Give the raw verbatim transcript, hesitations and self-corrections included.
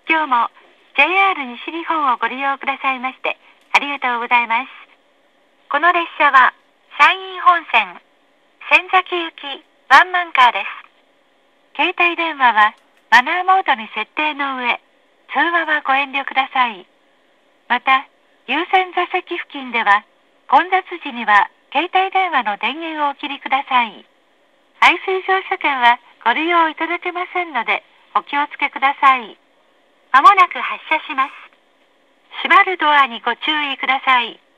今日も ジェイアール 西日本をご利用くださいましてありがとうございます。この列車は山陰本線仙崎行きワンマンカーです。携帯電話はマナーモードに設定の上、通話はご遠慮ください。また、優先座席付近では混雑時には携帯電話の電源をお切りください。排水乗車券はご利用いただけませんのでお気をつけください。まもなく発車します。閉まるドアにご注意ください。